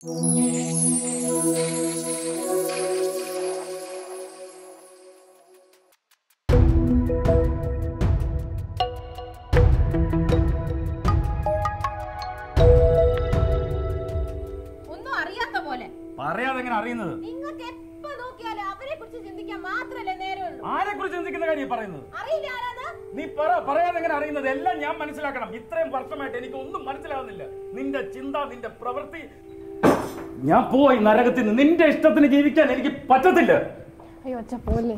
പറയാതെങ്ങനെ അറിയുന്നത്? ആരെക്കുറിച്ച് ചിന്തിക്കുന്ന കാര്യം പറയുന്നത്? നീ പറയാതെങ്ങനെ അറിയുന്നത്? എല്ലാം ഞാൻ മനസ്സിലാക്കണം. ഇത്രയും വർഷമായിട്ട് എനിക്ക് ഒന്നും മനസ്സിലാവുന്നില്ല. നിന്റെ ചിന്ത, നിന്റെ പ്രവൃത്തി. ഞാൻ പോയി നരകത്തിൽ നിന്ന്. നിന്റെ ഇഷ്ടത്തിന് ജീവിക്കാൻ എനിക്ക് പറ്റത്തില്ല. അയ്യോ അച്ഛാ പോലെ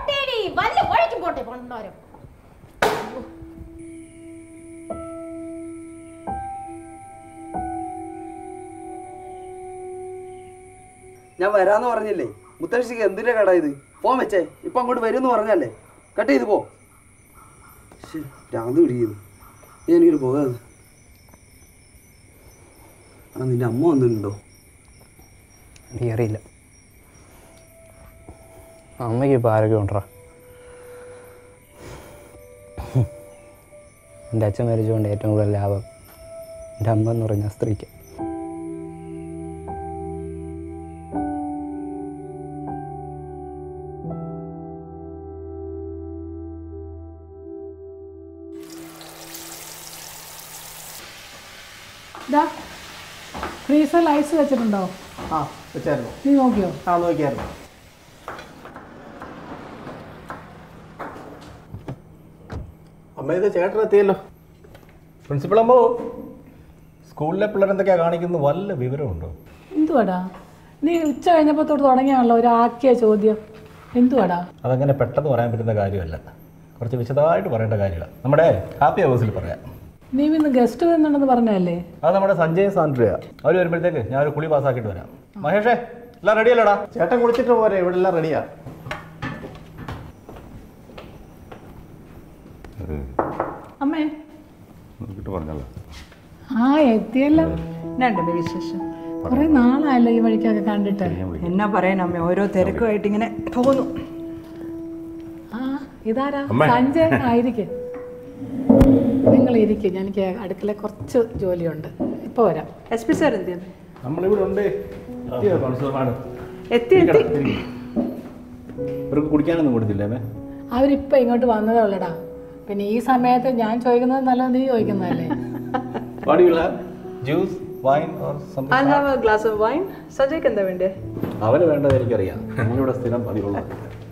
ഞാൻ വരാന്ന് പറഞ്ഞില്ലേ? മുത്തശ്ശിക്ക് എന്തിന്റെ കട ഇത്? ഫോൺ വെച്ചേ. ഇപ്പൊ അങ്ങോട്ട് വരുമെന്ന് പറഞ്ഞല്ലേ? കട്ട് ചെയ്ത് പോ. രാത് പിടിക്കുന്നു. എനിക്കൊരു പോകാതെ. ആ നിന്റെ അമ്മ വന്നിട്ടുണ്ടോ? എനിക്കറിയില്ല. അമ്മയ്ക്ക് ഇപ്പോൾ ആരൊക്കെ ഉണ്ടോ? എൻ്റെ അച്ഛൻ മരിച്ചുകൊണ്ട് ഏറ്റവും കൂടുതൽ ലാഭം എൻ്റെ അമ്മ എന്ന് പറഞ്ഞ സ്ത്രീക്ക്. ഫ്രീസറിൽ ഐസ് വെച്ചിട്ടുണ്ടോ? ആ വെച്ചായിരുന്നു. നീ നോക്കിയോ? ആ നോക്കിയായിരുന്നു. അമ്മ ഇത് ചേട്ടനെത്തിയല്ലോ. പ്രിൻസിപ്പൾ അമ്മോ, സ്കൂളിലെ പിള്ളേരെന്തൊക്കെയാ കാണിക്കുന്നത്? വല്ല വിവരമുണ്ടോ? എന്തുവാടാ നീ ഉച്ച കഴിഞ്ഞപ്പോൾ തൊട്ട് തുടങ്ങിയാണല്ലോ ഒരു ആക്കിയ ചോദ്യം? എന്തുവാടാ? അതങ്ങനെ പെട്ടെന്ന് പറയാൻ പറ്റുന്ന കാര്യമല്ല. കുറച്ച് വിശദമായിട്ട് പറയേണ്ട കാര്യമാണ്. നമ്മുടെ ഹാപ്പി ഹൗസിൽ പറയാം. നീ ഇന്ന് ഗസ്റ്റ് വരുന്നുണ്ടെന്ന് പറഞ്ഞല്ലേ? അത് നമ്മുടെ സഞ്ജയ് സാൻഡ്രിയ. അവർ വരുമ്പോഴത്തേക്ക് ഞാനൊരു കുളി പാസ്സാക്കിയിട്ട് വരാം. മഹേഷേ, എല്ലാം റെഡിയല്ലേടാ? ചേട്ടൻ കുളിച്ചിട്ട് പോരെ, ഇവിടെ എല്ലാം റെഡിയാ. അമ്മേ ആ എത്തിയല്ലോ. വിശേഷം കുറെ നാളായല്ലോ ഈ വഴിക്കൊക്കെ കണ്ടിട്ട്. എന്നാ പറയാനമ്മേ, ഓരോ തിരക്കുമായിട്ട് ഇങ്ങനെ പോകുന്നു. ആ ഇതാരാ? സഞ്ജയ്. ആയിരിക്കും, നിങ്ങൾ ഇരിക്കും. എനിക്ക് അടുക്കള കുറച്ച് ജോലിയുണ്ട്. ഇപ്പോൾ വരാം. എസ് പി സാർ എന്ത് നമ്മളിവിടെ ഉണ്ട്. എത്തി എത്തി. ഇവർക്ക് കുടിക്കാനൊന്നും കൊടുത്തില്ലേ? അവരിപ്പോൾ ഇങ്ങോട്ട് വന്നതേ ഉള്ളടാ. പിന്നെ ഈ സമയത്ത് ഞാൻ ചോദിക്കുന്നത് നല്ലത് നീ ചോദിക്കുന്നതല്ലേ? Juice, wine or something? I'll have a glass of wine. സജയ്ക്ക് എന്താ വേണ്ടേ? അവന് വേണ്ടത് എനിക്കറിയാം. നമ്മളിവിടെ സ്ഥിരം പതിവുള്ളത്.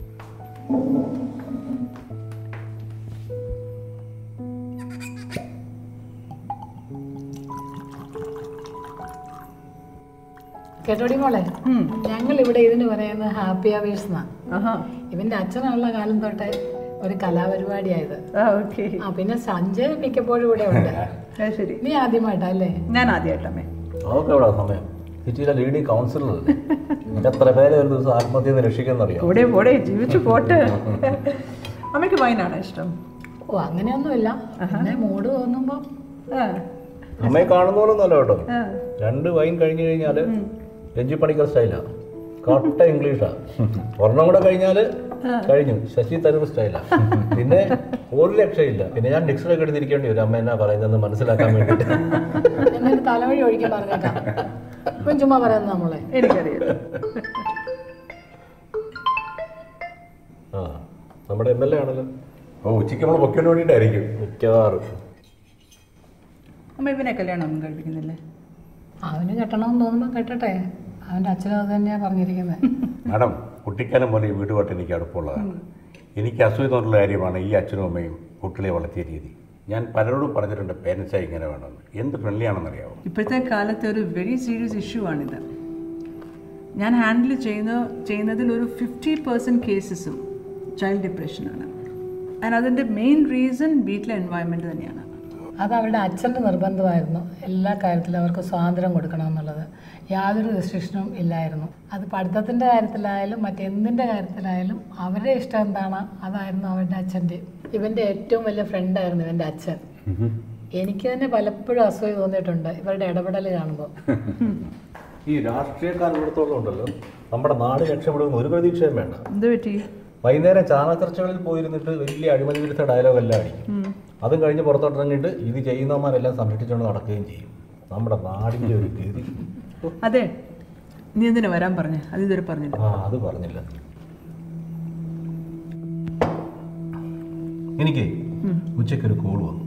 കേട്ടോടി മോളെ, ഞങ്ങൾ ഇവിടെ ഇതിന് പറയുന്നത് ഹാപ്പി അവേഴ്സ് എന്നാ. ഇവന്റെ അച്ഛനുള്ള കാലം തൊട്ടേ ഒരു കലാപരിപാടിയായത്. പിന്നെ സഞ്ജയ് മിക്കപ്പോഴും ഇവിടെ ഉണ്ട്. ശരി, നീ ആദ്യമായിട്ടല്ലേ? ഞാൻ ആദ്യമായിട്ടമ്മേ. അതൊക്കെ എവിടെ സമയം? സിറ്റിയിലെ ലീഡിങ് കൗൺസിലർ എത്ര പേരെ ഒരു ദിവസം ആത്മഹത്യയിൽ നിന്ന് രക്ഷിക്കുന്നറിയാം. പോടെ പോടെ, ജീവിച്ചു പോട്ടെ. അമ്മയ്ക്ക് വൈനാണോ ഇഷ്ടം? ഓ അങ്ങനെയൊന്നുമില്ല, പിന്നെ മൂഡ് തോന്നുമ്പോ. അമ്മയെ കാണുന്ന പോലൊന്നുമല്ല കേട്ടോ. 2 വൈൻ കഴിഞ്ഞു കഴിഞ്ഞാല് രഞ്ജി പണിക്കർ സ്റ്റൈലാ, കട്ട ഇംഗ്ലീഷാ. ഒരെണ്ണം കൂടെ കഴിഞ്ഞാല് കഴിഞ്ഞു ശശി തരൂർ സ്റ്റൈലാ. പിന്നെ ഒരു രക്ഷയില്ല. പിന്നെ ഞാൻ ഡിക്ഷണറി ഒക്കെ എടുത്തിരിക്കേണ്ടി വരും അമ്മ എന്നാ പറയുന്നത് മനസ്സിലാക്കാൻ വേണ്ടിട്ട്. തലവഴി ഒഴിക്കാൻ പറഞ്ഞേക്കാം. ഇപ്പം ചുമ്മാ പറയുന്നത് നമ്മളെ എനിക്കറിയാം. ആ നമ്മുടെ MLA ആണല്ലോ. ഓ ഉച്ചയ്ക്ക് നമ്മൾ പൊക്കാൻ വേണ്ടിയിട്ടായിരിക്കും മിക്കവാറും. അമ്മ ഇവനെ കല്യാണം ഒന്നും കഴിപ്പിക്കുന്നില്ലേ? അവന് കെട്ടണമെന്ന് തോന്നുമ്പോൾ കെട്ടട്ടെ. അവൻ്റെ അച്ഛനും അത് തന്നെയാണ് പറഞ്ഞിരിക്കുന്നത്. മാഡം, കുട്ടിക്കാലം പോലെ ഈ വീടുമായിട്ട് എനിക്ക് അടുപ്പമുള്ളതാണ്. എനിക്ക് അസൂയ തോന്നുന്ന കാര്യമാണ് ഈ അച്ഛനും അമ്മയും കുട്ടികളെ വളർത്തിയ രീതി. ഞാൻ പലരോടും പറഞ്ഞിട്ടുണ്ട് പേരൻസായി ഇങ്ങനെ വേണമെന്ന്. എന്ത് ഫ്രണ്ട്ലി ആണെന്നറിയാമോ? ഇപ്പോഴത്തെ കാലത്തെ ഒരു വെരി സീരിയസ് ഇഷ്യൂ ആണിത്. ഞാൻ ഹാൻഡിൽ ചെയ്യുന്നതിൽ ഒരു 50% കേസസും ചൈൽഡ് ഡിപ്രഷനാണ്. ആൻഡ് അതിൻ്റെ മെയിൻ റീസൺ വീട്ടിലെ എൻവയൺമെൻറ്റ് തന്നെയാണ്. അത് അവരുടെ അച്ഛൻ്റെ നിർബന്ധമായിരുന്നു. എല്ലാ കാര്യത്തിലും അവർക്ക് സ്വാതന്ത്ര്യം കൊടുക്കണമെന്നുള്ളത്. യാതൊരു റെസ്ട്രിക്ഷനും ഇല്ലായിരുന്നു. അത് പഠിത്തത്തിൻ്റെ കാര്യത്തിലായാലും മറ്റെന്തിൻ്റെ കാര്യത്തിലായാലും അവരുടെ ഇഷ്ടം എന്താണോ അതായിരുന്നു അവരുടെ അച്ഛൻ്റെ. ഇവൻ്റെ ഏറ്റവും വലിയ ഫ്രണ്ടായിരുന്നു ഇവൻ്റെ അച്ഛൻ. എനിക്ക് തന്നെ പലപ്പോഴും അസൂയ തോന്നിയിട്ടുണ്ട് ഇവരുടെ ഇടപെടൽ കാണുമ്പോൾ. ഈ രാഷ്ട്രീയക്കാരിടത്തോളം ഉണ്ടല്ലോ നമ്മുടെ നാട് രക്ഷപ്പെടുന്ന ഒരു പ്രതീക്ഷയും വേണ്ട. എന്ത് പറ്റി? വൈകുന്നേരം ചാനൽ ചർച്ചകളിൽ പോയിരുന്നിട്ട് വലിയ അഴിമതി വിരുദ്ധ ഡയലോഗെല്ലാം അടിക്കും. അതും കഴിഞ്ഞ് പുറത്തോട്ടിറങ്ങിയിട്ട് ഇത് ചെയ്യുന്നവന്മാരെല്ലാം സംരക്ഷിച്ചുകൊണ്ട് നടക്കുകയും ചെയ്യും. നമ്മുടെ നാടിൻ്റെ ഒരു ഗതി. അതെ, നീ എന്തിനാ വരാൻ പറഞ്ഞേ? അത് ഇതുവരെ പറഞ്ഞില്ല. അത് പറഞ്ഞില്ല. എനിക്ക് ഉച്ചയ്ക്കൊരു കോൾ വന്നു.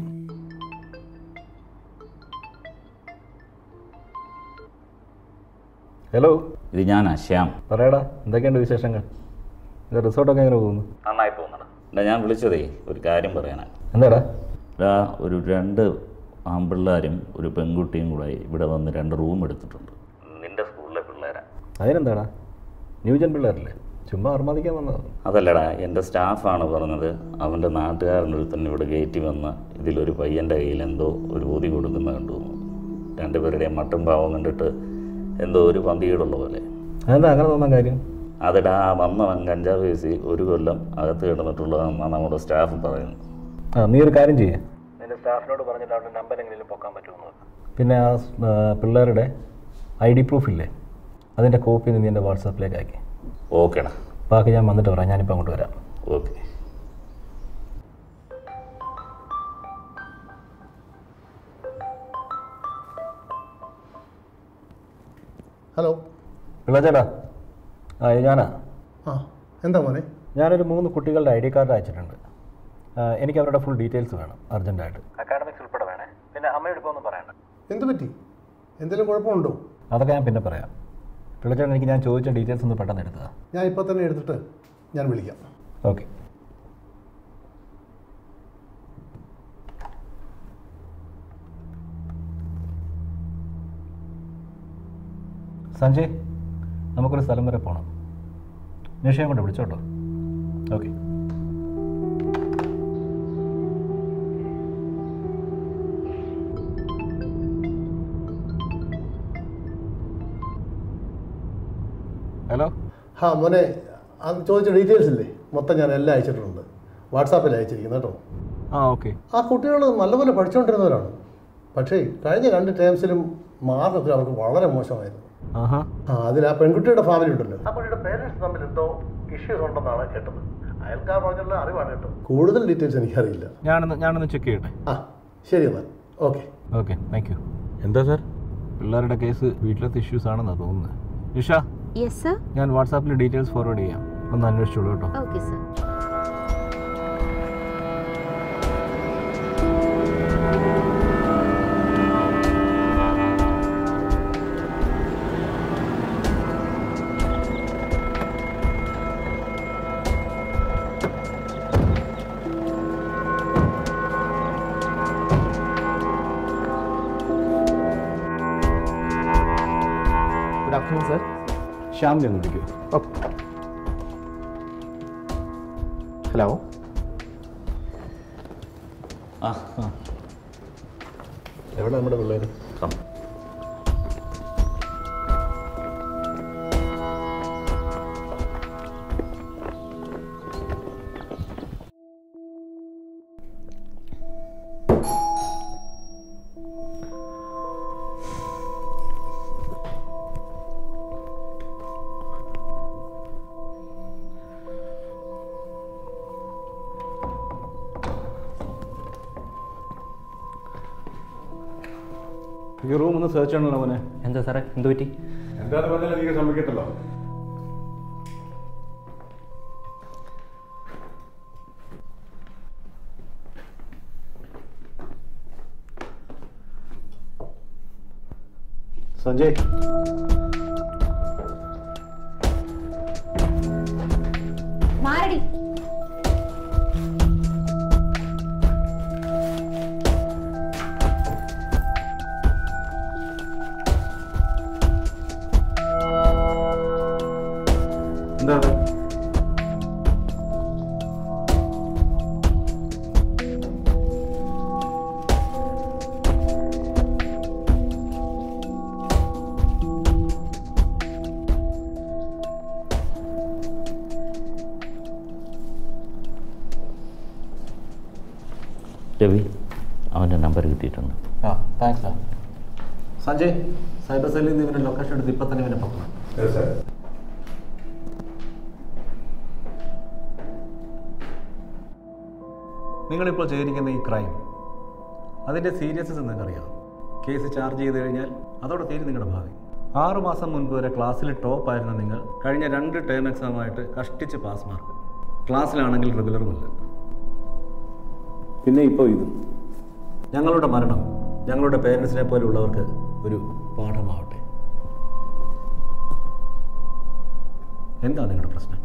ഹലോ, ഇത് ഞാനാ ശ്യാം. പറയടാ, എന്തൊക്കെയുണ്ട് വിശേഷങ്ങൾ? ഇത് റിസോർട്ടൊക്കെ എങ്ങനെ പോകുന്നു? നന്നായി പോകുന്നടാ. ഞാൻ വിളിച്ചതേ ഒരു കാര്യം പറയാനാണ്. എന്താടാ? ഒരു 2 ആൺപിള്ളേരും ഒരു പെൺകുട്ടിയും കൂടെ ഇവിടെ വന്ന് 2 റൂം എടുത്തിട്ടുണ്ട്. നിന്റെ സ്കൂളിലെ പിള്ളേരാ. അതിനെന്താടാ, ന്യൂജൻ പിള്ളേരല്ലേ, ചുമ്മാ അർമാദിക്കാൻ വന്നതാണ്. അതല്ലടാ, എൻ്റെ സ്റ്റാഫാണ് പറഞ്ഞത് അവൻ്റെ നാട്ടുകാരനൊരു തന്നെ ഇവിടെ ഗേറ്റിൽ വന്ന് ഇതിലൊരു പയ്യൻ്റെ കയ്യിൽ എന്തോ ഒരു പൊതി കൊടുക്കുന്ന കണ്ടു. 2 പേരുടെയും മട്ടും പാവം കണ്ടിട്ട് എന്തോ ഒരു പന്തികേടുള്ള പോലെ. അതെന്താ അങ്ങനെ തോന്നാൻ കാര്യം? അതിടാ, വന്നവൻ കഞ്ചാവ് കേസി 1 കൊല്ലം അകത്ത് കിടന്നിട്ടുള്ളതെന്നാണ് നമ്മുടെ സ്റ്റാഫ് പറയുന്നത്. നീ ഒരു കാര്യം ചെയ്യേ, നിന്റെ സ്റ്റാഫിനോട് പറഞ്ഞിട്ട് അവരുടെ നമ്പർ എങ്ങനെയും പൊക്കാൻ പറ്റുമെന്ന്. പിന്നെ ആ പിള്ളേരുടെ ID പ്രൂഫ് ഇല്ലേ, അതിൻ്റെ കോപ്പി നീ എൻ്റെ വാട്സാപ്പിലേക്ക് അയക്കി. ഓക്കേടാ. ബാക്കി ഞാൻ വന്നിട്ട് പറയാം. ഞാനിപ്പോൾ അങ്ങോട്ട് വരാം. ഓക്കെ. ഹലോ പിള്ളേച്ചേട്ടാ, ഞാനാ. എന്താ മോനെ? ഞാനൊരു 3 കുട്ടികളുടെ ID കാർഡ് അയച്ചിട്ടുണ്ട്. എനിക്ക് അവരുടെ ഫുൾ ഡീറ്റെയിൽസ് വേണം അർജൻറ്റായിട്ട്. അക്കാഡമിക്സ് ഉൾപ്പെടെ വേണേ. പിന്നെ അമ്മയുടെ ഇപ്പോൾ ഒന്നും പറയണ്ട. എന്ത് പറ്റി? എന്തെങ്കിലും കുഴപ്പമുണ്ടോ? അതൊക്കെ ഞാൻ പിന്നെ പറയാം. പിള്ളേച്ചേട്ടൻ, എനിക്ക് ഞാൻ ചോദിച്ച ഡീറ്റെയിൽസ് ഒന്ന് പെട്ടെന്ന് എടുത്തതാ. ഞാൻ ഇപ്പോൾ തന്നെ എടുത്തിട്ട് ഞാൻ വിളിക്കാം. ഓക്കെ. സഞ്ജയ്, നമുക്കൊരു സ്ഥലം വരെ പോകണം. നിഷയം കൊണ്ട് വിളിച്ചോട്ടോ. ഓക്കെ. ഹലോ. മോനെ, അത് ചോദിച്ച ഡീറ്റെയിൽസ് ഇല്ലേ, മൊത്തം ഞാൻ എല്ലാം അയച്ചിട്ടുണ്ട്. വാട്സാപ്പിൽ അയച്ചിരിക്കുന്നു കേട്ടോ. ഓക്കെ. ആ കുട്ടികൾ നല്ലപോലെ പഠിച്ചുകൊണ്ടിരുന്നവരാണ്. പക്ഷേ കഴിഞ്ഞ 2 ടേംസിലും മാർക്കൊക്കെ അവർക്ക് വളരെ മോശമായിരുന്നു. അതിൽ ആ പെൺകുട്ടിയുടെ ഫാമിലി ഉണ്ടല്ലോ, ആ കുട്ടിയുടെ പേരൻസ് തമ്മിൽ എന്തോ ഇഷ്യൂസ് ഉണ്ടെന്നാണ് കേട്ടത്. അയൽക്കാർ പറഞ്ഞുള്ള അറിവാണ് കേട്ടോ. കൂടുതൽ ഡീറ്റെയിൽസ് എനിക്കറിയില്ല. ഞാനൊന്ന് ചെക്ക് ചെയ്യട്ടെ. ശരി എന്നാൽ. ഓക്കെ. Okay, thank you. എന്താ സാർ? പിള്ളേരുടെ കേസ് വീട്ടിലത്തെ ഇഷ്യൂസ് ആണെന്നാണ് തോന്നുന്നത്. Nisha, yes sir. ഞാൻ വാട്സാപ്പിൽ ഡീറ്റെയിൽസ് ഫോർവേഡ് ചെയ്യാം. ഒന്ന് അന്വേഷിച്ചോളൂ കേട്ടോ. Okay sir. Good afternoon sir. ശ്യാമിനെ ഒന്ന് വിളിക്കൂ. ഓക്കെ. ഹലോ. എവിടെ നമ്മുടെ പിള്ളേർ? ഈ റൂം ഒന്ന് സെർച്ച് ചെയ്യണല്ലോ മോനെ. എന്താ സാറേ, എന്ത് പറ്റി? എന്താന്ന് പറഞ്ഞാൽ അധികം സമ്മതിക്കത്തല്ലോ. സഞ്ജയ്, മാരടി. എന്താ രവി, അവൻ്റെ നമ്പർ കിട്ടിയിട്ടുണ്ട്. താങ്ക്സ്. സഞ്ജയ്, സൈബർ സെല്ലിൽ നിന്ന് ഇവൻ്റെ ലൊക്കേഷൻ എടുത്ത് ഇപ്പം തന്നെ ഇവനെ പൊക്കണം. നിങ്ങളിപ്പോൾ ചെയ്തിരിക്കുന്ന ഈ ക്രൈം, അതിൻ്റെ സീരിയസ്നെസ് നിങ്ങൾക്കറിയാം. കേസ് ചാർജ് ചെയ്ത് കഴിഞ്ഞാൽ അതോടെ തീരും നിങ്ങളുടെ ഭാവി. 6 മാസം മുൻപ് വരെ ക്ലാസ്സിൽ ടോപ്പായിരുന്ന നിങ്ങൾ കഴിഞ്ഞ 2 ടേം എക്സാമായിട്ട് കഷ്ടിച്ച് പാസ് മാർക്ക്. ക്ലാസ്സിലാണെങ്കിൽ റെഗുലറുമല്ല. പിന്നെ ഇപ്പോൾ ഇതും. ഞങ്ങളുടെ മരണം ഞങ്ങളുടെ പേരൻസിനെ പോലുള്ളവർക്ക് ഒരു പാഠമാവട്ടെ. എന്താ നിങ്ങളുടെ പ്രശ്നം?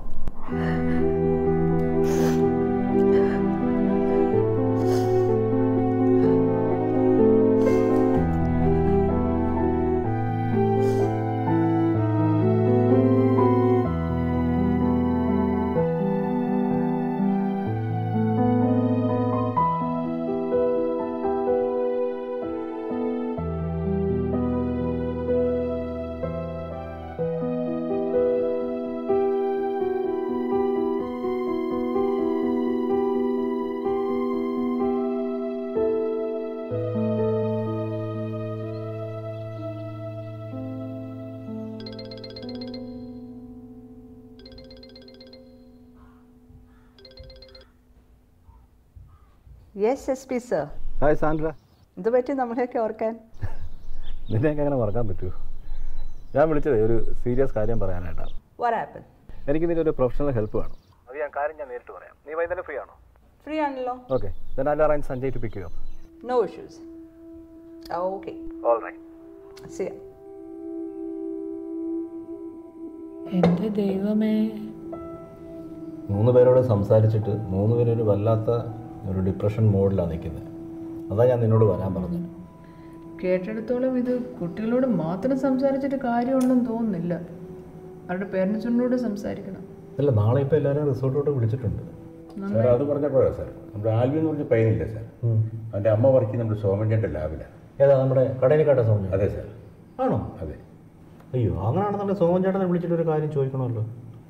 Yes S P sir. Hi Sandra. ഇത് പറ്റി നമ്മളെയൊക്കെ ഓർക്കാൻ? നിന്നെയൊക്കെ അങ്ങനെ മറക്കാൻ പറ്റുമോ? ഞാൻ വിളിച്ചത് ഒരു സീരിയസ് കാര്യം പറയാനായിട്ടാണ്. What happened? എനിക്ക് ഇതിൻ്റെ ഒരു പ്രൊഫഷണൽ ഹെൽപ്പ് വേണം. അത് കാര്യം ഞാൻ നേരിട്ട് പറയാം. നീ വൈകുന്നേരം ഫ്രീ ആണോ? ഫ്രീ ആണല്ലോ. Okay, then I'll arrange Sanjay to pick you up. No issues. Okay. All right. See ya. എൻ്റെ ദൈവമേ, 3 പേരോട് സംസാരിച്ചിട്ട് 3 പേരും ഒരു വല്ലാത്ത ഒരു ഡിപ്രഷൻ മോഡിലാണ് നിൽക്കുന്നത്. അതാ ഞാൻ നിന്നോട് വരാൻ പറഞ്ഞത്. കേട്ടെടുത്തോളം ഇത് കുട്ടികളോട് മാത്രം സംസാരിച്ചിട്ട് കാര്യമുണ്ടെന്ന് തോന്നുന്നില്ല. അവരുടെ പേരൻസിനോട് സംസാരിക്കണം. അല്ല, നാളെ ഇപ്പോൾ എല്ലാവരും റിസോർട്ടോട്ട് വിളിച്ചിട്ടുണ്ട്. സാർ അത് പറഞ്ഞപ്പോഴാണ് സാർ, നമ്മുടെ ആൽവി എന്ന് പറഞ്ഞ പയ്യനില്ല സാർ, അവൻ്റെ അമ്മ വർക്ക് ചെയ്യുന്ന നമ്മുടെ സോമൻചേട്ടൻ്റെ ലാബിലാണ്. ഏതാ നമ്മുടെ കടയിലേക്കാട്ടെ സോമൻ? അതെ സാർ. ആണോ? അതെ. അയ്യോ, അങ്ങനെയാണെന്നുണ്ടെങ്കിൽ സോമൻ ചേട്ടനെ വിളിച്ചിട്ടൊരു കാര്യം ചോദിക്കണമല്ലോ.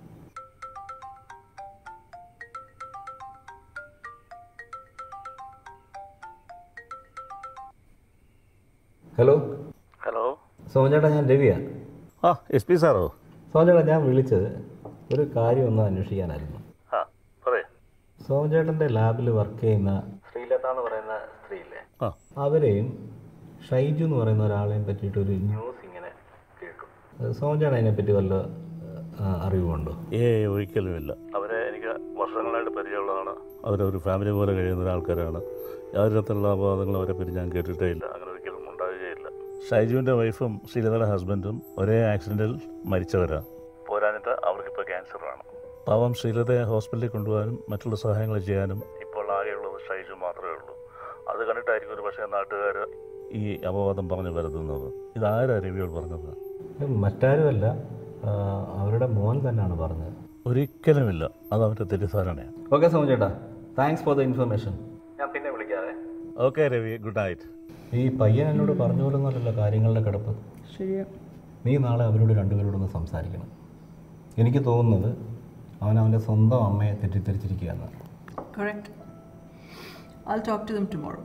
ഹലോ. ഹലോ സോമൻ ചേട്ടാ, ഞാൻ രവിയാണ്. ആ, എസ് പി സാറോ? സോമൻ ചേട്ടാ, ഞാൻ വിളിച്ചത് ഒരു കാര്യം ഒന്ന് അന്വേഷിക്കാനായിരുന്നു. ആ, പറയേ. സോമൻ ചേട്ടൻ്റെ ലാബിൽ വർക്ക് ചെയ്യുന്ന ശ്രീലത എന്ന് പറയുന്ന സ്ത്രീയില്ലേ, ആ, അവരെയും ഷൈജു എന്ന് പറയുന്ന ഒരാളെയും പറ്റിയിട്ടൊരു ന്യൂസ് ഇങ്ങനെ കേട്ടു. സോമൻ ചേട്ടൻ അതിനെപ്പറ്റി വല്ല അറിവുണ്ടോ? ഒരിക്കലുമില്ല. അവരെ എനിക്ക് വർഷങ്ങളായിട്ട് പരിചയമുള്ളതാണ്. അവരൊരു ഫാമിലി പോലെ കഴിയുന്ന ഒരാൾക്കാരാണ്. യാതൊരു തരത്തിലുള്ള അപവാദങ്ങളും അവരെ പറ്റി ഞാൻ കേട്ടിട്ടേ ഇല്ല. അങ്ങനെ ഒരിക്കലും ഉണ്ടാവുകയില്ല. ഷൈജുവിൻ്റെ വൈഫും ശ്രീലതയുടെ ഹസ്ബൻഡും ഒരേ ആക്സിഡൻറ്റിൽ മരിച്ചവരാണ്. പോരാനിട്ട് അവർക്കിപ്പോൾ ക്യാൻസറാണ്. പാവം ശ്രീലതയെ ഹോസ്പിറ്റലിൽ കൊണ്ടുപോകാനും മറ്റുള്ള സഹായങ്ങൾ ചെയ്യാനും ഇപ്പോൾ ആകെയുള്ളത് ഷൈജു മാത്രമേ ഉള്ളൂ. അത് കണ്ടിട്ടായിരിക്കും ഒരു പക്ഷേ നാട്ടുകാർ ഈ അപവാദം പറഞ്ഞു വരുത്തുന്നത്. ഇതാരാ രവിയോട് പറഞ്ഞത്? മറ്റാരുമല്ല, അവരുടെ മോൻ തന്നെയാണ് പറഞ്ഞത്. ഒരിക്കലുമില്ല, അത് അവൻ്റെ തെറ്റിദ്ധാരണയാണ്. ഓക്കെ സോമൻ ചേട്ടാ, താങ്ക്സ് ഫോർ ദ ഇൻഫർമേഷൻ. ഞാൻ പിന്നെ വിളിക്കാതെ. Okay Ravi, good night. ഈ പയ്യൻ എന്നോട് പറഞ്ഞു പോലൊന്നുമല്ലല്ലോ കാര്യങ്ങളുടെ കിടപ്പ്. ശരിയാ. നീ നാളെ അവരോട് 2 പേരോടൊന്ന് സംസാരിക്കണം. എനിക്ക് തോന്നുന്നത് അവൻ്റെ സ്വന്തം അമ്മയെ തെറ്റിദ്ധരിച്ചിരിക്കുകയാണ്. Correct. I'll talk to them tomorrow.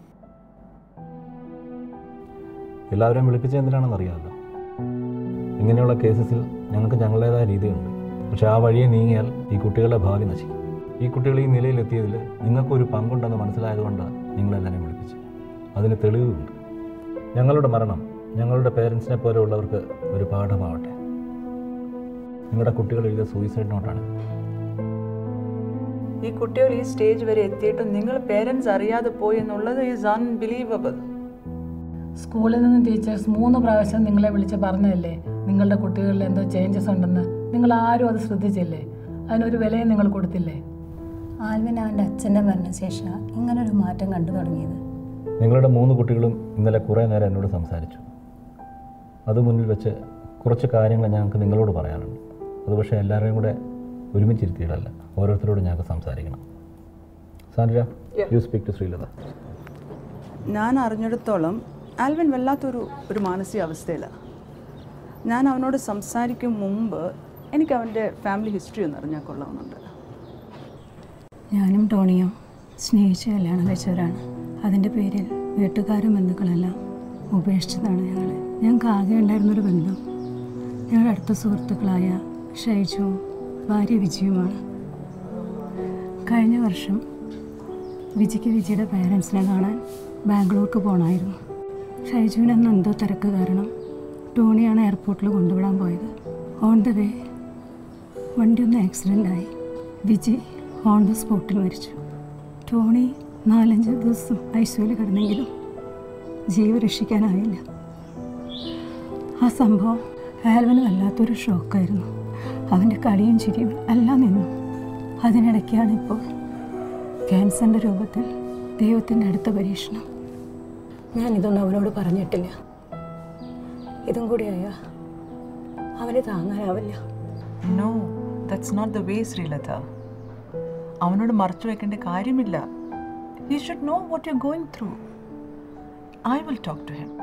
എല്ലാവരെയും വിളിപ്പിച്ച എന്തിനാണെന്ന് അറിയാമല്ലോ. ഇങ്ങനെയുള്ള കേസസിൽ ഞങ്ങൾക്ക് ഞങ്ങളുടേതായ രീതിയുണ്ട്. പക്ഷേ ആ വഴിയെ നീങ്ങിയാൽ ഈ കുട്ടികളുടെ ഭാവി നശിക്കും. ഈ കുട്ടികൾ ഈ നിലയിലെത്തിയതിൽ നിങ്ങൾക്കൊരു പങ്കുണ്ടെന്ന് മനസ്സിലായതുകൊണ്ടാണ് നിങ്ങളെല്ലാവരെയും വിളിപ്പിച്ചത്. അതിന് തെളിവുണ്ട്. ഞങ്ങളുടെ മരണം ഞങ്ങളുടെ പേരൻസിനെ പോലെയുള്ളവർക്ക് ഒരു പാഠമാവട്ടെ. നിങ്ങളുടെ കുട്ടികൾ എഴുതിയ സൂയിസൈഡ് നോട്ടാണ്. ഈ കുട്ടികൾ ഈ സ്റ്റേജ് വരെ എത്തിയിട്ടും നിങ്ങൾ പേരൻസ് അറിയാതെ പോയി എന്നുള്ളത് ഈസ് അൺബിലീവബിൾ. സ്കൂളിൽ നിന്ന് ടീച്ചേഴ്സ് 3 പ്രാവശ്യം നിങ്ങളെ വിളിച്ച് പറഞ്ഞതല്ലേ നിങ്ങളുടെ കുട്ടികളിൽ എന്തോ ചേഞ്ചസ് ഉണ്ടെന്ന്? നിങ്ങൾ ആരും അത് ശ്രദ്ധിച്ചില്ലേ? അതിനൊരു വിലയും നിങ്ങൾ കൊടുത്തില്ലേ? ആൽവിൻ അവൻ്റെ അച്ഛൻ്റെ മരണശേഷം ഇങ്ങനൊരു മാറ്റം കണ്ടു തുടങ്ങിയത്. നിങ്ങളുടെ 3 കുട്ടികളും ഇന്നലെ കുറേ നേരം എന്നോട് സംസാരിച്ചു. അത് മുന്നിൽ വെച്ച് കുറച്ച് കാര്യങ്ങൾ ഞങ്ങൾക്ക് നിങ്ങളോട് പറയാനുണ്ട്. അത് പക്ഷേ എല്ലാവരെയും കൂടെ ഒരുമിച്ചിരുത്തിയിട്ടല്ല, ഓരോരുത്തരോടും ഞങ്ങൾക്ക് സംസാരിക്കണം. Sandra, you speak to Sreelatha. ഞാൻ അറിഞ്ഞിടത്തോളം ആൽവിൻ വല്ലാത്തൊരു മാനസികാവസ്ഥയിലാണ്. ഞാൻ അവനോട് സംസാരിക്കും മുമ്പ് എനിക്ക് അവൻ്റെ ഫാമിലി ഹിസ്റ്ററി ഒന്ന് അറിഞ്ഞാൽ കൊള്ളാമെന്നുണ്ട്. ഞാനും ടോണിയും സ്നേഹിച്ച് കല്യാണം കഴിച്ചവരാണ്. അതിൻ്റെ പേരിൽ വീട്ടുകാരും ബന്ധുക്കളെല്ലാം ഉപേക്ഷിച്ചതാണ് ഞങ്ങൾ. ഞങ്ങൾക്ക് ആകെ ഉണ്ടായിരുന്നൊരു ബന്ധം ഞങ്ങളുടെ അടുത്ത സുഹൃത്തുക്കളായ ഷൈജുവും ഭാര്യ വിജയുമാണ്. കഴിഞ്ഞ വർഷം വിജിക്ക് വിജിയുടെ പേരൻസിനെ കാണാൻ ബാംഗ്ലൂർക്ക് പോകണമായിരുന്നു. ഷൈജുവിന് അന്ന് എന്തോ തിരക്ക് കാരണം ടോണിയാണ് എയർപോർട്ടിൽ കൊണ്ടുവിടാൻ പോയത്. ഓൺ ദ വേ വണ്ടി ഒന്ന് ആക്സിഡൻ്റായി. വിജി ഓൺ ദ സ്പോട്ടിൽ മരിച്ചു. ടോണി 4-5 ദിവസം ഐസിയുവിൽ കിടന്നെങ്കിലും ജീവൻ രക്ഷിക്കാനായില്ല. ആ സംഭവം ആൽവിന് വല്ലാത്തൊരു ഷോക്കായിരുന്നു. അവൻ്റെ കളിയും ചിരിയും എല്ലാം നിന്നു. അതിനിടയ്ക്കാണ് ഇപ്പോൾ ക്യാൻസറിൻ്റെ രൂപത്തിൽ ദൈവത്തിൻ്റെ അടുത്ത പരീക്ഷണം. ഞാനിതൊന്നും അവനോട് പറഞ്ഞിട്ടില്ല. ഇതും കൂടിയായ അവന് താങ്ങാനാവില്ല. No, that's not the way Sreelatha. അവനോട് മറച്ചു വെക്കേണ്ട കാര്യമില്ല. He should know what you're going through. I will talk to him.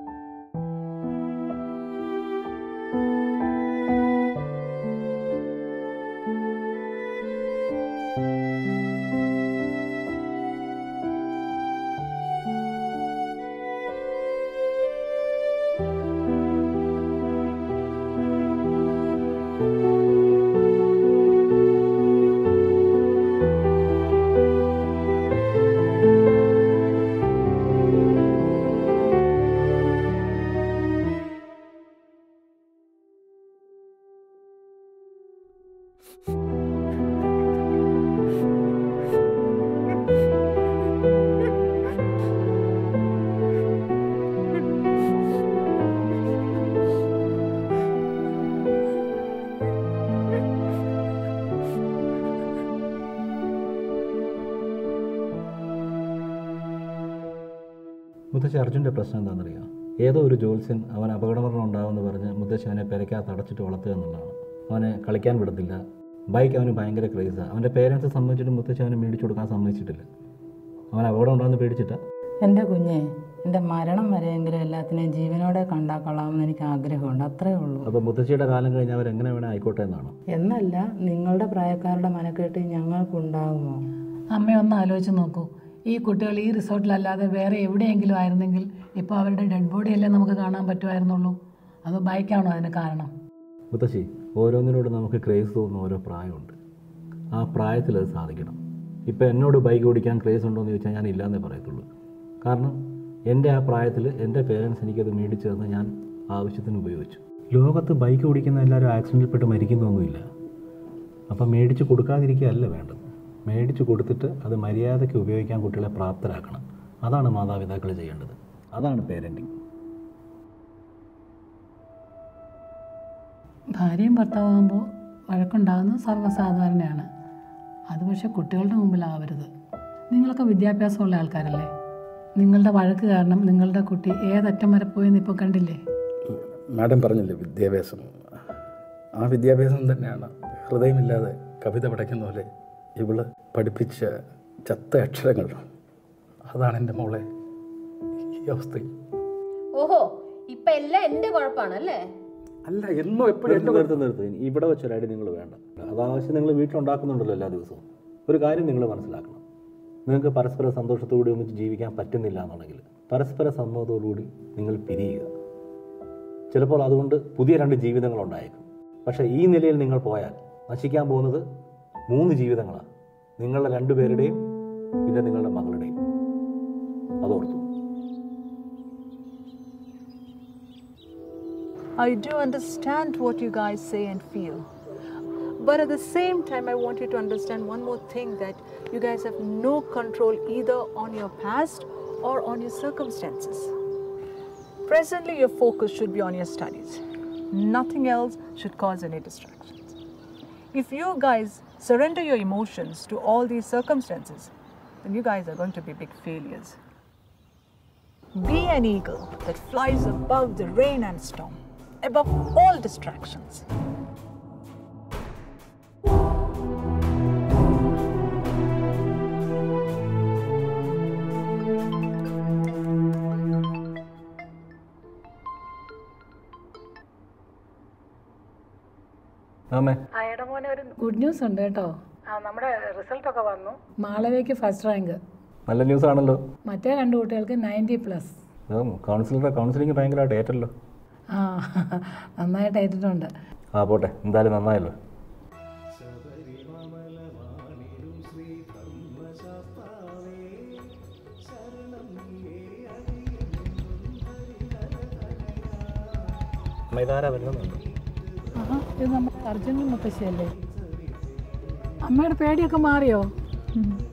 മുത്തശ്ശി അർജുൻ്റെ പ്രശ്നം എന്താണെന്നറിയാം? ഏതോ ഒരു ജോത്സ്യൻ അവൻ അപകടമരണം ഉണ്ടാവുമെന്ന് പറഞ്ഞ് മുത്തശ്ശി അവനെ പെരയ്ക്കകത്ത് അടച്ചിട്ട് വളർത്തുക എന്നുള്ളതാണ്. അവനെ കളിക്കാൻ വിടത്തില്ല. ബൈക്ക് അവന് ഭയങ്കര ക്രേസാണ്. അവൻ്റെ പേരൻസ് സമ്മതിച്ചിട്ട് മുത്തശ്ശി അവനെ മേടിച്ചു കൊടുക്കാൻ സമ്മതിച്ചിട്ടില്ല. അവൻ അപകടം ഉണ്ടാകുമെന്ന് പേടിച്ചിട്ടാ. എൻ്റെ കുഞ്ഞെ, എൻ്റെ മരണം വരെയെങ്കിലും എല്ലാത്തിനെയും ജീവനോടെ കണ്ടാക്കൊള്ളാമെന്ന് എനിക്ക് ആഗ്രഹമുണ്ട്. അത്രേ ഉള്ളൂ. അപ്പോൾ മുത്തശ്ശിയുടെ കാലം കഴിഞ്ഞ് അവരെങ്ങനെ വേണേൽ ആയിക്കോട്ടെ എന്നാണ്. എന്നല്ല, നിങ്ങളുടെ പ്രായക്കാരുടെ മനക്കെട്ട് ഞങ്ങൾക്കുണ്ടാകുമോ? അമ്മയൊന്ന് ആലോചിച്ച് നോക്കൂ. ഈ കുട്ടികൾ ഈ റിസോർട്ടിലല്ലാതെ വേറെ എവിടെയെങ്കിലും ആയിരുന്നെങ്കിൽ ഇപ്പോൾ അവരുടെ ഡെഡ് ബോഡിയല്ലേ നമുക്ക് കാണാൻ പറ്റുമായിരുന്നുള്ളൂ. അത് ബൈക്കാണോ അതിന് കാരണം? മുത്തശ്ശി, ഓരോന്നിനോട് നമുക്ക് ക്രേസ് തോന്നുന്ന ഓരോ പ്രായമുണ്ട്. ആ പ്രായത്തിൽ അത് സാധിക്കണം. ഇപ്പോൾ എന്നോട് ബൈക്ക് ഓടിക്കാൻ ക്രേസ് ഉണ്ടോ എന്ന് ചോദിച്ചാൽ ഞാൻ ഇല്ലയെന്നേ പറയത്തുള്ളൂ. കാരണം എൻ്റെ ആ പ്രായത്തിൽ എൻ്റെ പേരൻസ് എനിക്കത് മേടിച്ചു തന്ന് ഞാൻ ആവശ്യത്തിന് ഉപയോഗിച്ചു. ലോകത്ത് ബൈക്ക് ഓടിക്കുന്ന എല്ലാവരും ആക്സിഡൻറ്റിൽപ്പെട്ട് മരിക്കുന്നൊന്നുമില്ല. അപ്പം മേടിച്ച് കൊടുക്കാതിരിക്കുകയല്ല വേണ്ടത്. മേടിച്ച് കൊടുത്തിട്ട് അത് മര്യാദയ്ക്ക് ഉപയോഗിക്കാൻ കുട്ടികളെ പ്രാപ്തരാക്കണം. അതാണ് മാതാപിതാക്കൾ ചെയ്യേണ്ടത്. അതാണ് പേരൻറ്റിങ്. ഭാര്യയും ഭർത്താവുമ്പോൾ വഴക്കുണ്ടാകുന്നത് സർവ്വസാധാരണയാണ്. അത് പക്ഷേ കുട്ടികളുടെ മുമ്പിലാവരുത്. നിങ്ങളൊക്കെ വിദ്യാഭ്യാസമുള്ള ആൾക്കാരല്ലേ? നിങ്ങളുടെ വഴക്ക് കാരണം നിങ്ങളുടെ കുട്ടി ഏതറ്റം വരെ പോയെന്ന് ഇപ്പോൾ കണ്ടില്ലേ? മാഡം പറഞ്ഞില്ലേ വിദ്യാഭ്യാസം. ആ വിദ്യാഭ്യാസം തന്നെയാണ് ഹൃദയമില്ലാതെ കവിത പടയ്ക്കുന്ന പോലെ ഇവള് പഠിപ്പിച്ച ചത്ത അക്ഷരങ്ങൾ. അതാണ് എൻ്റെ മോളെ ഈ അവസ്ഥയിൽ. ഓഹോ, ഇപ്പൊ എല്ലാം എന്റെ കുഴപ്പമാണല്ലേ? അല്ല, എന്നും എപ്പോഴും നിർത്ത്. ഇവിടെ വെച്ചൊരടി നിങ്ങൾ വേണ്ട. അതാവശ്യം നിങ്ങൾ വീട്ടിലുണ്ടാക്കുന്നുണ്ടല്ലോ എല്ലാ ദിവസവും. ഒരു കാര്യം നിങ്ങൾ മനസ്സിലാക്കണം. നിങ്ങൾക്ക് പരസ്പര സന്തോഷത്തോടുകൂടി ഒന്നിച്ച് ജീവിക്കാൻ പറ്റുന്നില്ല എന്നുണ്ടെങ്കിൽ പരസ്പര സമ്മതത്തോടുകൂടി നിങ്ങൾ പിരിയുക. ചിലപ്പോൾ അതുകൊണ്ട് പുതിയ 2 ജീവിതങ്ങളുണ്ടായേക്കും. പക്ഷേ ഈ നിലയിൽ നിങ്ങൾ പോയാൽ നശിക്കാൻ പോകുന്നത് 3 ജീവിതങ്ങളാണ്. നിങ്ങളുടെ 2 പേരുടെയും പിന്നെ നിങ്ങളുടെ മകളുടെയും. അതോർത്തു. I do understand what you guys say and feel. But at the same time, I want you to understand one more thing, that you guys have no control either on your past or on your circumstances. Presently, your focus should be on your studies. Nothing else should cause any distractions. If you guys surrender your emotions to all these circumstances, then you guys are going to be big failures. Be an eagle that flies above the rain and storm, above all distractions. Good news ഉണ്ട് കേട്ടോ. നമ്മുടെ റിസൾട്ടൊക്കെ വന്നു. മാളവയ്ക്ക് first rank. നല്ല news ആണല്ലോ. മറ്റേ 2 കുട്ടികൾക്ക് 90+. കൗൺസിലിംഗ് ഭയങ്കരമായിട്ട് ഏറ്റല്ലോ. ആ, നന്നായിട്ട് ഏറ്റിട്ടുണ്ട്. ആ പോട്ടെ, എന്തായാലും നന്നായല്ലോ. ഇതാരാ വരുന്നുണ്ട്? ആഹാ, ഇത് നമ്മുടെ അർജുനൻ മുത്തശ്ശിയല്ലേ? അമ്മയുടെ പേടിയൊക്കെ മാറിയോ?